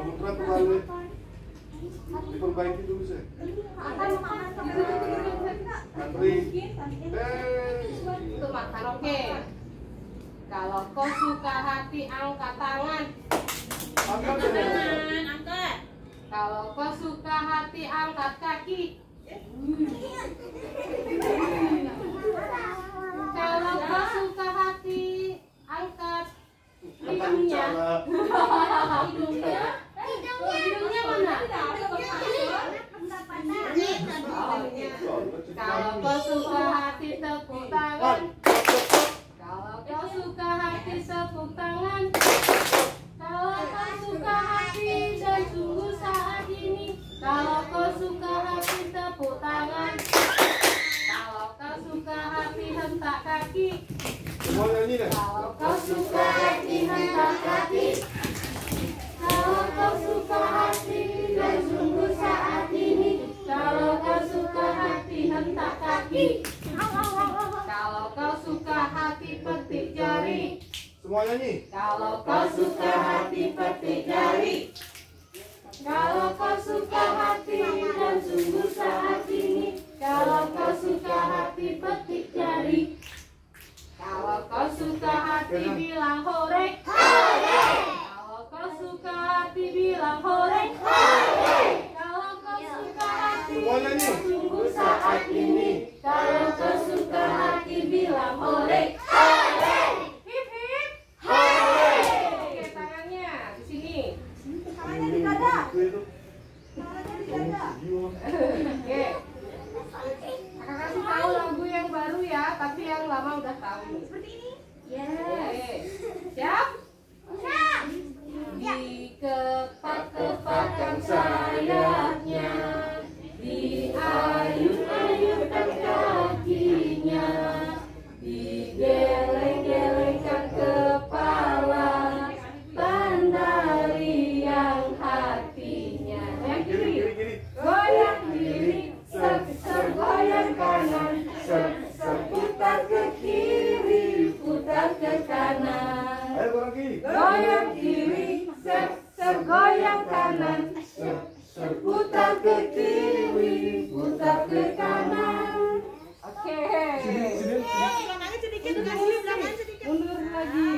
Putra kembali. Diperbaiki dulu sih. Antri. Itu makan. Oke. Kalau kau suka hati angkat tangan. Angkat Tangan, angkat. Kalau kau suka hati angkat kaki. Kalau kau suka hati angkat hidungnya. Hidungnya mana? Kalau kau suka hati tepuk tangan. Kalau kau suka hati tepuk tangan. Kalau kau suka hati dan sungguh saat ini. Kalau kau suka hati tepuk tangan. Kalau kau suka hati hentak kaki. Semua nyanyi deh. Kalau kau suka hati hentak kaki. Kalau kau suka hati dan sungguh saat ini. Kalau kau suka hati hentak kaki. Kalau kau suka hati petik jari. Semua nyanyi. Kalau kau suka hati petik jari. Kalau kau suka hati dan sungguh saat ini. Kalau kau suka hati petik jari. Kalau kau suka hati bilang hore. Kalau kau suka hati bilang hore. Kalau kau suka hati dan sungguh saat ini. Kalau kau suka hati bilang hore. Hip hip. Oke, tangannya di sini. Tangannya di dada. Itu. Tangannya di dada. Oke. Kakak kasih tahu lagu yang baru ya, tapi yang lama udah tahu. Seperti ini. Oke. Siap? Siap. Dikepak-kepakkan sayapnya, diayun-ayunkan kakinya, digeleng-gelengkan kepala, tandariang hatinya. Yang kiri, goyang kiri, goyang kanan, putar ke kiri, putar ke kanan. Ayo bareng lagi. Goyang kiri, goyang kanan, putar ke kiri, putar ke kanan. Oke. Belakangnya sedikit, belakangnya sedikit. Mundur lagi.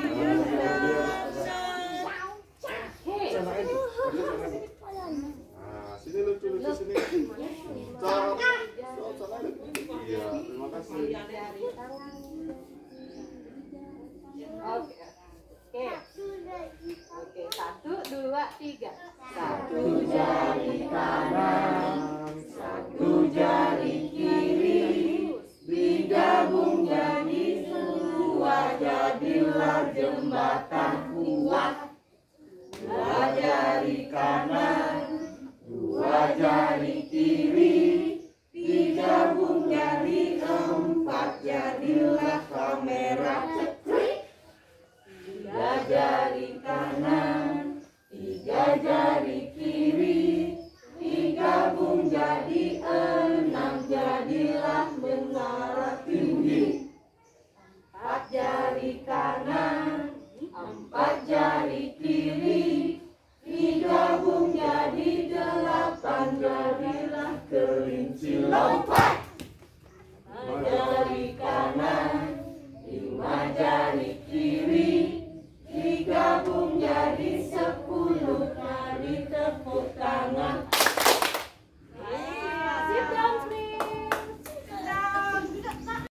Sana aja. Nah, sini lucu sini. Sana aja. Iya, terima kasih. Oke. Oke, 1, 2, 3. Satu jari kanan, satu jari kiri, digabung jadi dua, jadilah jembatan kuat. Dua jari kanan.